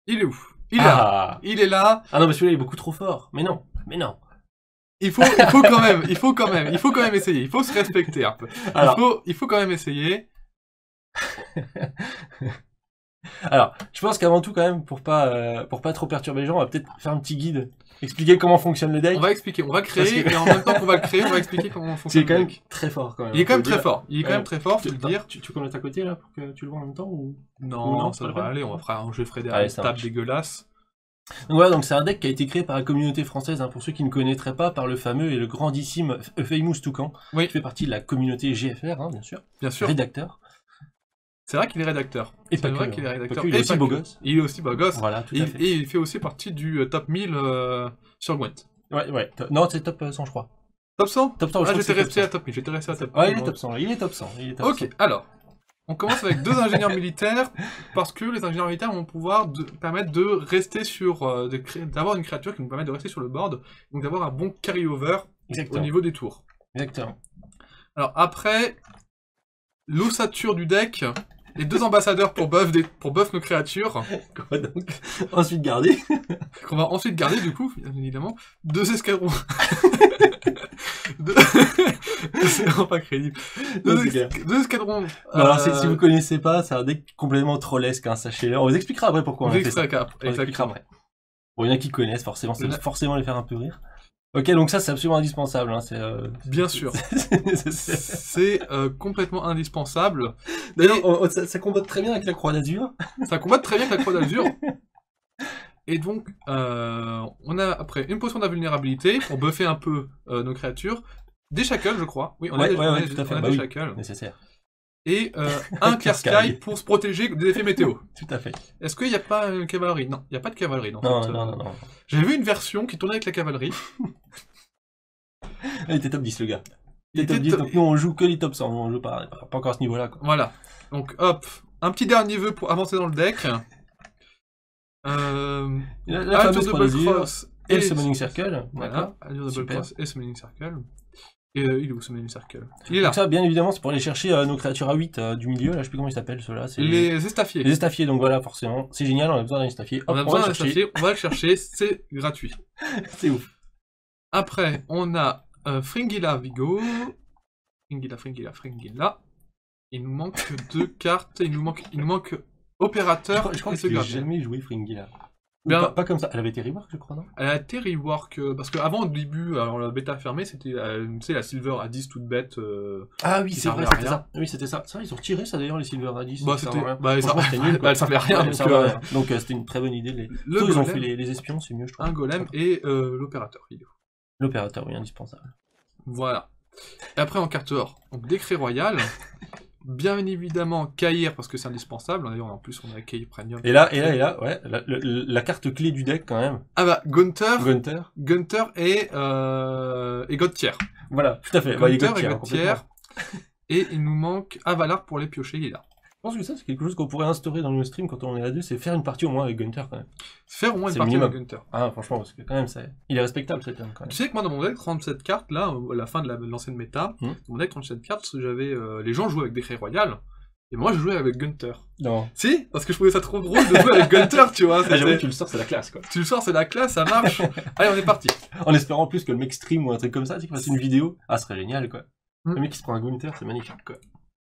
Il est où? Il est là. Il est là. Ah non, mais celui-là il est beaucoup trop fort. Mais non, mais non. Il faut quand même essayer. Il faut se respecter un peu. Alors, il faut quand même essayer. Alors, je pense qu'avant tout, quand même, pour pas trop perturber les gens, on va peut-être faire un petit guide, expliquer comment fonctionne le deck. On va expliquer, on va créer, et en même temps qu'on va le créer, on va expliquer comment fonctionne. C'est quand même très fort, quand même. Il est quand même très fort. Il est quand même très fort, faut le dire. Tu peux mettre à côté, là, pour que tu le vois en même temps, ou... Non, ça devrait aller, on va faire un jeu derrière une table dégueulasse. Donc voilà, donc c'est un deck qui a été créé par la communauté française, hein, pour ceux qui ne connaîtraient pas, par le fameux et le grandissime Famous Toucan, qui fait partie de la communauté GFR, hein, bien sûr. Bien sûr. Rédacteur. C'est vrai qu'il est rédacteur. Et pas vrai que, qu'il est rédacteur. il est aussi beau gosse. Il est aussi beau gosse. Voilà, tout à fait. Et il fait aussi partie du top 1000 sur Gwent. Ouais. Non, c'est top 100, je crois. Top 100? Top 100, ah, j'étais resté à top 1000. Ouais, il est top 100. Il est top 100. Ok, alors. On commence avec 2 ingénieurs militaires, parce que les ingénieurs militaires vont pouvoir permettre de rester sur... d'avoir une créature qui nous permet de rester sur le board, donc d'avoir un bon carry-over au niveau des tours. Exactement. Alors après, l'ossature du deck, les 2 ambassadeurs pour buff nos créatures. Quoi donc? Ensuite garder. Qu'on va ensuite garder du coup, évidemment. 2 escadrons. C'est vraiment pas crédible. 2 escadrons. Alors si vous connaissez pas, c'est un deck complètement trollesque, hein, sachez-le. On vous expliquera après pourquoi on a fait ça. Exactement. Bon, il y en a qui connaissent, forcément, ça va forcément les faire un peu rire. Ok, donc ça c'est absolument indispensable. Hein, bien sûr. C'est complètement indispensable. D'ailleurs, ça combatte très bien avec la Croix d'Azur. Ça combatte très bien avec la Croix d'Azur. Et donc, on a après une potion d'invulnérabilité pour buffer un peu nos créatures. Des shackles, je crois. Oui, on a des shackles. Nécessaire. Et un Clear Sky pour se protéger des effets météo. Tout à fait. Est-ce qu'il n'y a pas une cavalerie? Non, il n'y a pas de cavalerie. Non. J'ai vu une version qui tournait avec la cavalerie. Il était top 10, le gars. Il était top 10, donc nous on joue que les top 100, on joue pas encore à ce niveau-là. Voilà. Donc hop, un petit dernier vœu pour avancer dans le deck. La fameuse Double Cross et le Summoning Circle. Voilà, Double Cross et Summoning Circle. Et il est où Summoning Circle? Il est là. Donc ça, bien évidemment, c'est pour aller chercher nos créatures à 8 du milieu, là, je sais plus comment ils s'appellent ceux-là. Les estafiers. Les estafiers, donc voilà, forcément. C'est génial, on a besoin d'un estafier. On a besoin d'un estafier, on va le chercher, c'est gratuit. C'est ouf. Après, on a Fringilla Vigo. Fringilla. Il nous manque 2 cartes, il nous manque Opérateur. Je crois que j'ai jamais joué Fringilla. Pas comme ça. Elle avait été rework, je crois, non? Elle a été rework, parce qu'avant, au début, alors la bêta fermée, c'était la Silver à 10 toute bête. Ah oui, c'est vrai, c'était ça. Oui, c'était ça. Ça, ils ont retiré ça d'ailleurs, les Silver à 10. C'était nul. Elle servait à rien. Donc c'était une très bonne idée. Ils ont fait les espions, c'est mieux, je trouve. Un golem et l'opérateur. L'opérateur, oui, indispensable. Voilà. Et après, en carte or, donc Décret Royal. Bien évidemment, Caïr, parce que c'est indispensable. D'ailleurs, en plus, on a Caïr Premium. Et là, ouais, la carte clé du deck, quand même. Ah bah, Gunther et Godtier. Voilà, tout à fait. Gunther et Godtier. Et il nous manque Avalar pour les piocher, il est là. Je pense que ça, c'est quelque chose qu'on pourrait instaurer dans le stream quand on est à deux, c'est faire une partie au moins avec Gunther, quand même. Faire au moins une partie avec Gunther. Ah, franchement, parce que quand même, il est respectable, cet homme, quand même. Tu sais que moi, dans mon deck 37 cartes, là, à la fin de l'ancienne méta, dans mon deck 37 cartes, j'avais... les gens jouaient avec Décret Royal, et moi, je jouais avec Gunther. Non. Si, parce que je trouvais ça trop drôle de jouer avec Gunther, tu vois. J'avoue, tu le sors, c'est la classe, quoi. Tu le sors, c'est la classe, ça marche. Allez, on est parti. En espérant plus que le mec stream ou un truc comme ça, tu fasses une vidéo. Ah, ce serait génial, quoi. Le mec qui se prend un Gunther, c'est magnifique, quoi.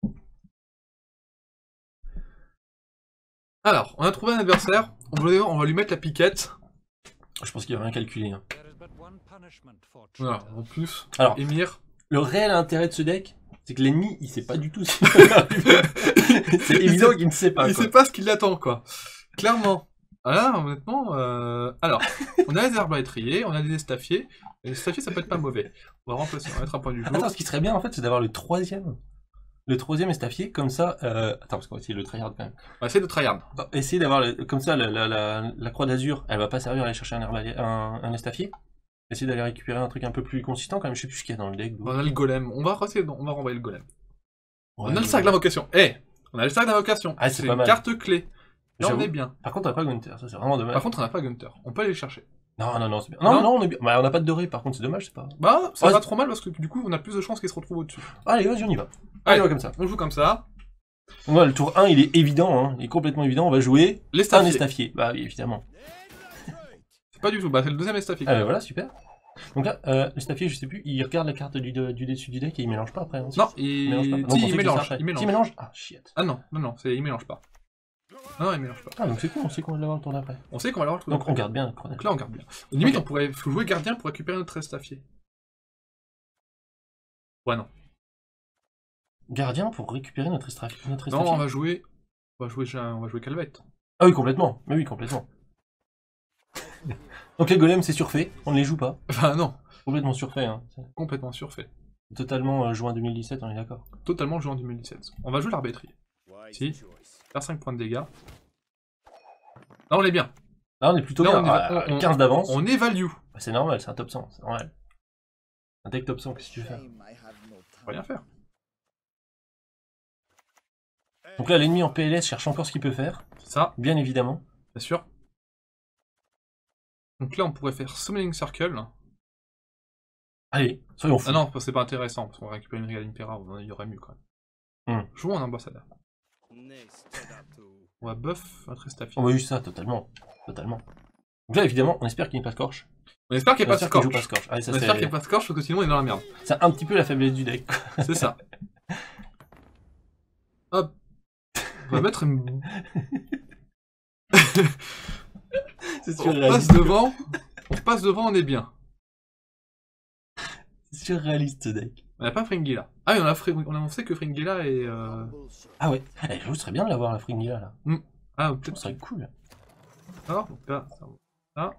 Alors, on a trouvé un adversaire, on va lui mettre la piquette. Je pense qu'il va rien calculer. Hein. Voilà, en plus, alors, Émir. Le réel intérêt de ce deck, c'est que l'ennemi, il sait pas du tout. C'est évident qu'il ne sait pas. Il sait pas ce qui l'attend, quoi. Clairement. Voilà, honnêtement, alors, on a les arbalétriers, on a des estafiers. Les estafiers, ça peut être pas mauvais. On va remplacer, on va mettre un point du jour. Attends, ce qui serait bien, en fait, c'est d'avoir le troisième estafier, comme ça... Attends, parce qu'on va essayer le tryhard quand même. On va essayer de tryhard. Essayer d'avoir, comme ça, la croix d'azur, elle va pas servir à aller chercher un estafier. Essayer d'aller récupérer un truc un peu plus consistant quand même, je sais plus ce qu'il y a dans le deck. On a le golem, on va renvoyer le golem. Ouais, on a le sac d'invocation. On a le sac d'invocation. Ah, c'est pas mal. Une carte clé. Là, on est bien. Par contre, on n'a pas Gunther, ça c'est vraiment dommage. Par contre, on n'a pas Gunther. On peut aller le chercher. Non, c'est bien. Non, on est bien. Bah, on n'a pas de doré, par contre, c'est dommage, c'est pas... Bah, c'est pas trop mal parce que du coup, on a plus de chances qu'il se retrouve au-dessus. Allez, vas-y, on y va. Allez, on va comme ça. On joue comme ça. Voilà, le tour 1, il est évident, hein. Il est complètement évident. On va jouer un estafier. Bah oui, évidemment. C'est pas du tout, bah c'est le deuxième estafier. Ah bah voilà, super. Donc là, l'estafier, je sais plus, il regarde la carte du dessus du deck et il mélange pas après. Hein, non, il mélange. Il mélange. Ah, shit. Ah non, il mélange pas. Non, il mélange pas. Ah, donc c'est cool, on sait qu'on va l'avoir le tour d'après. On sait qu'on va l'avoir le tour d'après. Donc on garde bien. Donc là, on garde bien. Limite, on pourrait jouer gardien pour récupérer notre estafier. Ouais, non. Gardien pour récupérer notre estafier. Non, on va jouer Calvette. Ah oui, complètement. Mais oui, complètement. Donc les golems, c'est surfait. On ne les joue pas. Enfin, non. Complètement surfait. Hein. Complètement surfait. Totalement juin 2017, on est d'accord. Totalement juin 2017. On va jouer l'arbitrier. Si. Faire 5 points de dégâts. Là, on est bien. Là, on est plutôt bien. 15 d'avance. On évalue. Bah, c'est normal, c'est un top 100. C'est normal. Un deck top 100, qu'est-ce que tu veux faire? Faut rien faire. Donc là, l'ennemi en PLS cherche encore ce qu'il peut faire. C'est ça. Bien évidemment. Bien sûr. Donc là, on pourrait faire Summoning Circle. Allez, soyons fous. Ah non, c'est pas intéressant, parce qu'on va récupérer une Regal Impera, il y aurait mieux quand même. Jouons en ambassadeur. On va buff notre estafier. On va juste ça, totalement. Totalement. Donc là, évidemment, on espère qu'il n'y ait pas Scorch. On espère qu'il n'y ait pas Scorch. On espère qu'il n'y ait pas Scorch, parce que sinon on est dans la merde. C'est un petit peu la faiblesse du deck. C'est ça. Hop. On va mettre une... C'est surréaliste. On passe devant, on est bien. C'est surréaliste ce deck. On n'a pas Fringilla. Ah oui, on sait que Fringilla est... Ah ouais, ce serait bien de l'avoir la Fringilla là. Ah, peut-être. Ce serait cool. Alors, donc là, ça...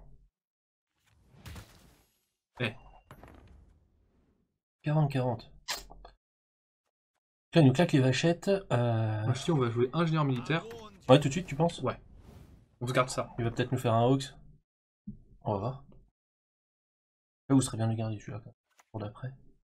40-40. Là, il nous claque les vachettes. Ici, on va jouer ingénieur militaire. Ouais, tout de suite, tu penses? Ouais. On se garde ça. Il va peut-être nous faire un Hawks. On va voir. Là où serait bien de le garder celui-là, pour d'après.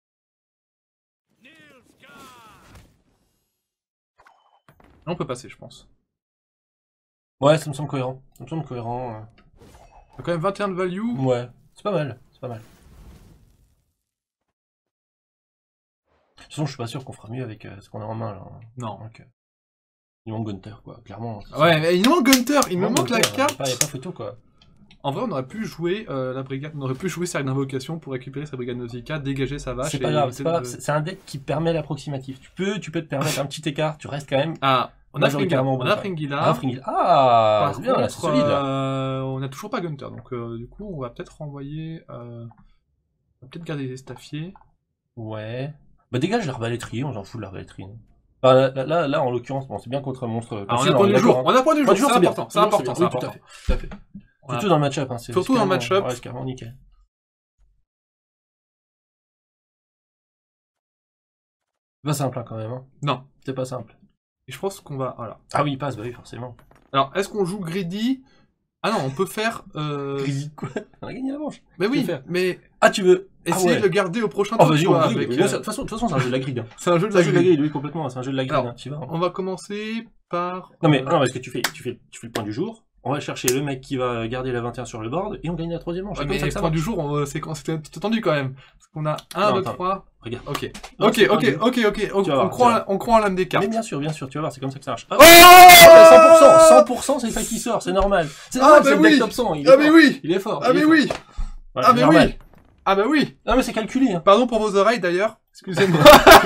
Là, on peut passer, je pense. Ouais, ça me semble cohérent. Ça me semble cohérent. On a quand même 21 de value. Ouais, c'est pas mal. C'est pas mal. De toute façon, je suis pas sûr qu'on fera mieux avec ce qu'on a en main là. Non. Donc, il manque Gunter quoi, clairement. Ouais, mais il manque Gunter, il me manque la carte. Il n'y a pas photo quoi. En vrai, on aurait pu jouer la brigade, on aurait pu jouer Cercle d'Invocation pour récupérer sa brigade Nausicaa, dégager sa vache. C'est pas grave, c'est pas grave. C'est un deck qui permet l'approximatif. Tu peux te permettre un petit écart, tu restes quand même. Ah, on a Fringilla. Ah, c'est bien, là, c'est solide. On a toujours pas Gunter, donc du coup, on va peut-être renvoyer. On va peut-être garder les estafiers. Ouais. Bah dégage l'arbalétrier, on s'en fout de l'arbalétrier. Enfin, là, en l'occurrence, bon, c'est bien contre un monstre. On a point du jour, c'est important, c'est important, c'est important. Tout à fait. Surtout dans le match-up, hein. Surtout dans le match-up. Ouais, c'est carrément nickel. C'est pas simple, hein, quand même. Hein. Non. C'est pas simple. Et je pense qu'on va... Voilà. Ah oui, il passe, bah oui, forcément. Alors, est-ce qu'on joue Greedy? Ah non, on peut faire... Greedy quoi? On a gagné la manche. Mais oui, mais... Ah, tu veux essayer de le garder au prochain tour. Vas-y, on avec... De toute façon, c'est un jeu de la grille. Hein. C'est un jeu de la grille, oui, complètement. C'est un jeu de la grille. Alors, on va commencer par... Non, mais parce que tu fais le point du jour. On va chercher le mec qui va garder la 21 sur le board et on gagne la troisième manche. Ouais, mais le point du jour, c'était tendu quand même. Parce qu'on a 1, 2, 3... Regarde. Ok. On croit en l'âme des cartes. Mais bien sûr, tu vas voir, c'est comme ça que ça marche. Oh 100%, c'est ça qui sort, c'est normal. C'est normal, c'est le deck top 100, il est fort. Ah mais oui. Ah mais oui. Ah bah oui. Non mais c'est calculé. Hein. Pardon pour vos oreilles d'ailleurs. Excusez-moi.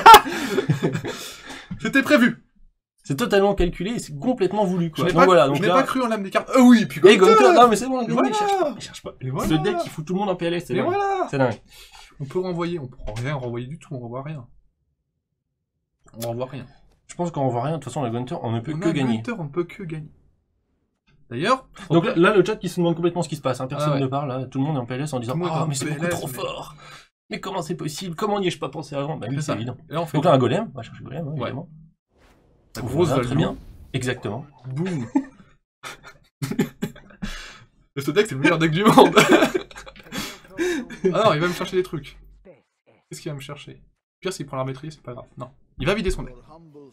C'était prévu. C'est totalement calculé et c'est complètement voulu quoi. Je n'ai pas cru en l'âme des cartes. Oui, puis Gunter, non mais c'est bon, voilà. il cherche pas. C'est le deck qui fout tout le monde en PLS, c'est dingue. Voilà. C'est dingue. On peut renvoyer, on peut rien renvoyer du tout, on renvoie rien. On renvoie rien. Je pense qu'on renvoie rien, de toute façon la Gunter, on ne peut que gagner. On ne peut que gagner. D'ailleurs... Donc là, le chat qui se demande complètement ce qui se passe, hein. Personne ne parle, là. Tout le monde est en PLS en disant « Ah, mais c'est beaucoup trop fort. Mais comment c'est possible? Comment n'y ai-je pas pensé avant ?» Bah oui, c'est évident. Donc là, un golem, on va chercher golem, évidemment. La grosse value. Très bien. Exactement. Boum. Ce deck, c'est le meilleur deck du monde. Ah non, il va me chercher des trucs. Qu'est-ce qu'il va me chercher? Pire, s'il prend l'arbitrier, c'est pas grave. Non. Il va vider son deck.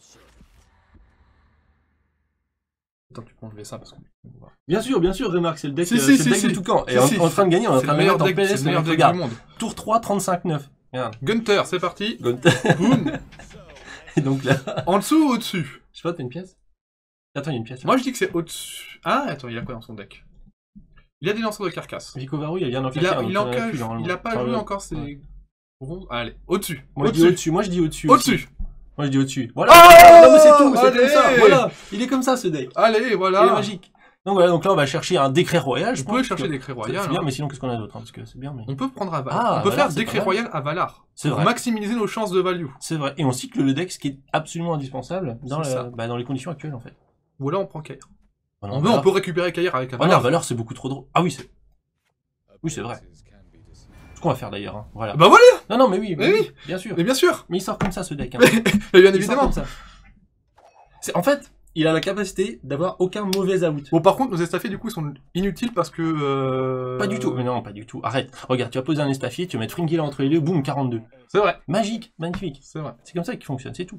Attends, tu peux enlever ça parce que... Bien sûr, remarque, c'est le deck, de Toucan. Et en train de gagner, on est en train de mettre en PLS, c'est le meilleur deck du monde. Tour 3, 35-9. Gunter, c'est parti. Boum. Et donc là... En dessous ou au-dessus? Je sais pas, t'as une pièce? Attends, il y a une pièce. Là. Moi je dis que c'est au-dessus. Ah, attends, il a quoi dans son deck? Il a des lanceurs de carcasse. Vicovaru, il a bien Il a pas joué encore ses... Allez, au-dessus. Moi je dis au-dessus. Moi je dis au-dessus. Au-dessus. Moi je dis au-dessus. Voilà. Oh non mais c'est tout, c'est comme ça. Voilà. Il est comme ça ce deck. Allez, voilà. Il est magique. Donc voilà, donc là on va chercher un décret royal. On peut chercher décret royal. C'est bien, mais sinon qu'est-ce qu'on a d'autre? Parce que c'est bien, mais... On peut prendre à Valar. On peut faire décret royal à Valar. C'est vrai. Pour maximiser nos chances de value. C'est vrai. Et on cycle le deck, ce qui est absolument indispensable dans les conditions actuelles en fait. Ou là on prend Kair. Voilà, on peut récupérer Kair avec un Valar. Non, Valar c'est beaucoup trop drôle. Ah oui, c'est vrai. Ce qu'on va faire d'ailleurs. Hein. Voilà. Bah voilà. Non, mais oui, bien sûr. Mais bien sûr. Mais il sort comme ça ce deck. Hein. Mais bien évidemment. Ça. En fait, il a la capacité d'avoir aucun mauvais out. Bon, par contre, nos estafiers, du coup, ils sont inutiles parce que... Pas du tout. Mais non, pas du tout. Arrête. Regarde, tu vas poser un estafier, tu vas mettre Fringilla entre les deux, boum, 42. C'est vrai. Magique, magnifique. C'est vrai. C'est comme ça qu'il fonctionne, c'est tout.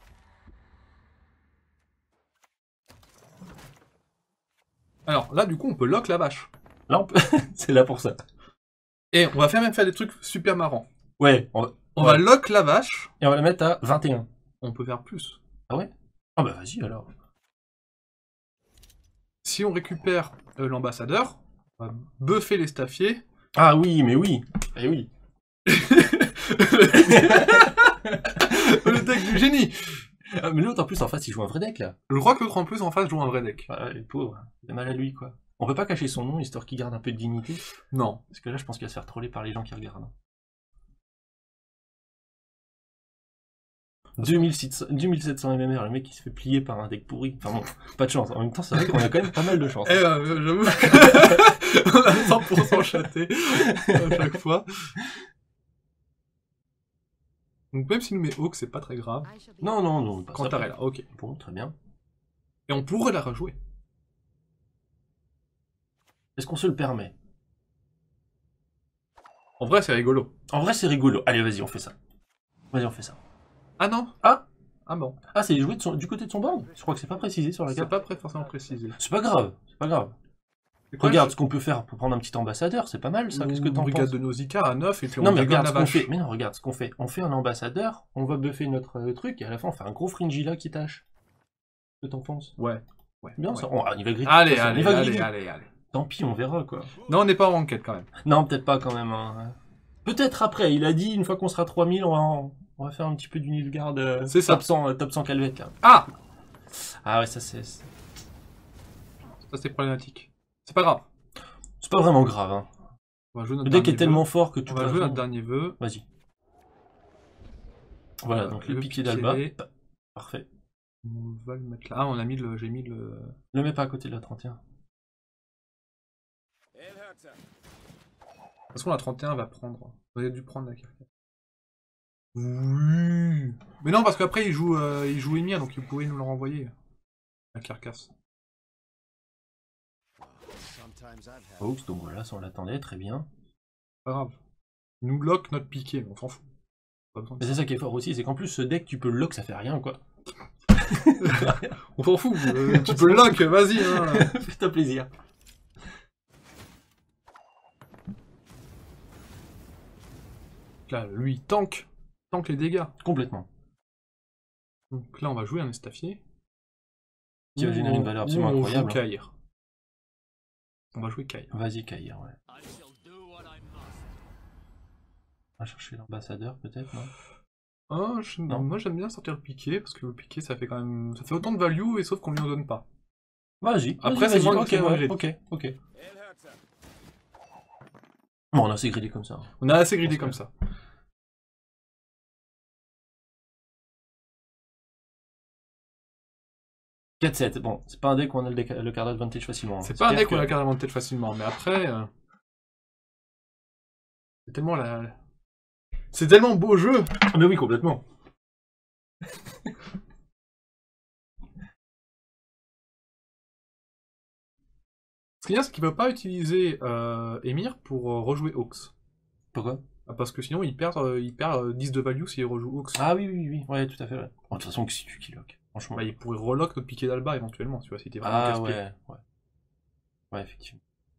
Alors, là, du coup, on peut lock la vache. Là, on peut... c'est là pour ça. Et on va même faire des trucs super marrants. Ouais. On va lock la vache. Et on va la mettre à 21. On peut faire plus. Ah ouais? Ah bah vas-y alors. Si on récupère l'ambassadeur, on va buffer les staffiers. Ah oui, mais oui. Eh oui. Le deck du génie. Ah, mais l'autre en plus en face il joue un vrai deck là. Je crois que l'autre en plus en face joue un vrai deck. Ah, les pauvres, il a mal à lui quoi. On peut pas cacher son nom histoire qu'il garde un peu de dignité. Non. Parce que là je pense qu'il va se faire troller par les gens qui regardent. 2700 MMR, le mec qui se fait plier par un deck pourri. Enfin bon, pas de chance. En même temps, c'est vrai qu'on a quand même pas mal de chance. J'avoue qu'on a 100% chaté à chaque fois. Donc même s'il nous met Hawk, c'est pas très grave. Non. Quand t'arrêtes là, ok. Bon, très bien. Et on pourrait la rejouer. Est-ce qu'on se le permet? En vrai, c'est rigolo. En vrai, c'est rigolo. Allez, vas-y, on fait ça. Vas-y, on fait ça. Ah non. Ah bon. Ah, c'est joué du côté de son board? Je crois que c'est pas précisé sur la carte. C'est pas forcément précisé. C'est pas grave, c'est pas grave. Regarde ce qu'on peut faire pour prendre un petit ambassadeur, c'est pas mal ça, qu'est-ce que t'en penses? Brigade de Nausicaa à 9 et puis non, mais regarde ce qu'on fait. Mais non, regarde ce qu'on fait. On fait un ambassadeur, on va buffer notre truc et à la fin on fait un gros Fringilla qui tâche. Qu'est-ce que t'en penses? Ouais. Bien ouais. Ça, on va griller. Allez. Tant pis, on verra quoi. Non, on n'est pas en enquête quand même. Non, peut-être pas quand même. Hein. Peut-être après, il a dit une fois qu'on sera 3000, on va faire un petit peu du Nilfgaard c'est ça. top 100 Calvette là. Ah ouais, ça c'est... Ça c'est problématique. C'est pas grave. C'est pas vraiment grave. Hein. On va jouer notre le deck est tellement fort que tu on va jouer notre dernier vœu. Vas-y. Voilà, donc le piqué d'Alba. Parfait. On va le mettre là. Ah, on a mis j'ai mis le... Le mets pas à côté de la 31. De toute façon, la 31 va prendre. Vous avez dû prendre la carte. Oui. Mais non, parce qu'après il joue Emir, donc il pouvait nous le renvoyer. La carcasse. Oups, donc voilà, ça on l'attendait, très bien. Pas grave. Il nous lock notre piqué, on s'en fout. Mais c'est ça qui est fort aussi, c'est qu'en plus ce deck tu peux le lock, ça fait rien quoi. On s'en fout, tu peux le lock, vas-y. Hein. Fais-toi plaisir. Là, lui, tank les dégâts. Complètement. Donc là, on va jouer un estafier. Qui va générer une valeur absolument incroyable. On joue Kair. On va jouer Kair. Vas-y, Kair, ouais. On va chercher l'ambassadeur, peut-être, non? Non. Moi, j'aime bien sortir le piqué, parce que le piqué, ça fait quand même... Ça fait autant de value, et sauf qu'on lui en donne pas. Vas-y. Après, c'est moins ok. Bon, on a assez gridé comme ça. On a assez gridé comme ça. Bon, c'est pas un deck où on a le card advantage facilement. C'est pas un deck où on a le card advantage facilement, mais après... C'est tellement C'est tellement beau jeu. Ah mais oui, complètement. Ce qu'il y a, c'est qu'il peut pas utiliser Emir pour rejouer Hawks. Pourquoi? Parce que sinon, il perd 10 de value s'il rejoue Hawks. Ah oui, ouais, tout à fait, ouais. Bon, de toute façon, que si tu killock, franchement. Bah, il pourrait relock notre piqué d'Alba éventuellement, tu vois, si t'es vraiment casse-pied. Ouais, effectivement.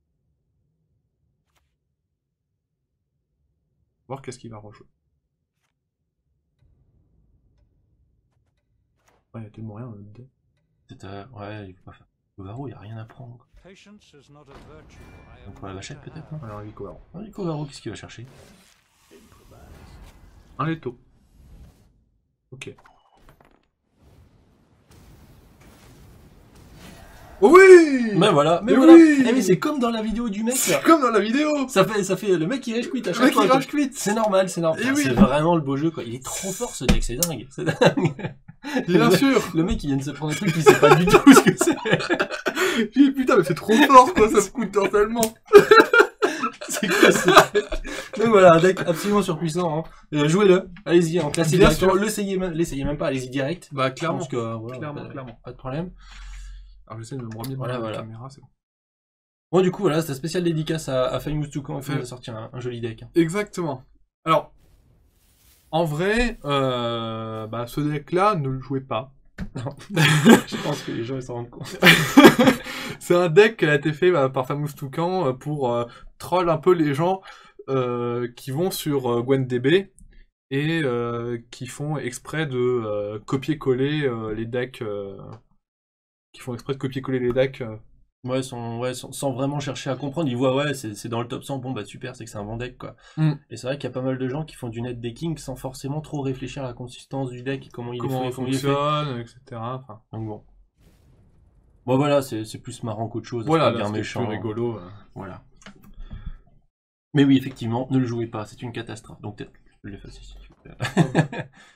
Voir qu'est-ce qu'il va rejouer. il y a tellement rien. Ouais, il faut pas faire. Icovaro, il n'y a rien à prendre. Donc, la vachette peut-être, non? Alors, Icovaro. Icovaro, qu'est-ce qu'il va chercher? Un Leto. Ok. Oh oui! Mais voilà, mais oui. mais c'est comme dans la vidéo du mec. C'est comme dans la vidéo. Ça fait le mec qui rage quit à chaque fois. Le mec qui rage quit. C'est normal, c'est normal. Oui. C'est vraiment le beau jeu, quoi. Il est trop fort, ce deck, c'est dingue. C'est dingue. Bien sûr. Le mec, il vient de se prendre un truc, il sait pas du tout ce que c'est. Putain, mais c'est trop fort, quoi, ça me coûte totalement. C'est quoi ce Donc voilà, un deck absolument surpuissant. Hein. Jouez-le, allez-y, en classé directement. L'essayez même pas, allez-y direct. Bah, clairement. Parce que, voilà, clairement. Pas de problème. Alors j'essaie de me remettre dans la caméra, c'est bon. Bon, du coup, voilà, c'est un spécial dédicace à Famous Toucan qui nous a sorti un joli deck. Exactement. Alors, en vrai, ce deck-là, ne le jouez pas. Non. Je pense que les gens ils s'en rendent compte. C'est un deck qui a été fait par Famous Toucan pour troll un peu les gens qui vont sur GwenDB et qui font exprès de copier-coller les decks. Qui font exprès de copier-coller les decks. Ouais, sans vraiment chercher à comprendre. Ils voient, c'est dans le top 100, bon bah super, c'est que c'est un bon deck, quoi. Et c'est vrai qu'il y a pas mal de gens qui font du net decking sans forcément trop réfléchir à la consistance du deck et comment il fonctionne, etc. Enfin. Donc bon. Bon voilà, c'est plus marrant qu'autre chose. Voilà, bien méchant. Plus rigolo. Voilà. Mais oui, effectivement, ne le jouez pas, c'est une catastrophe. Donc peut-être je l'efface ici.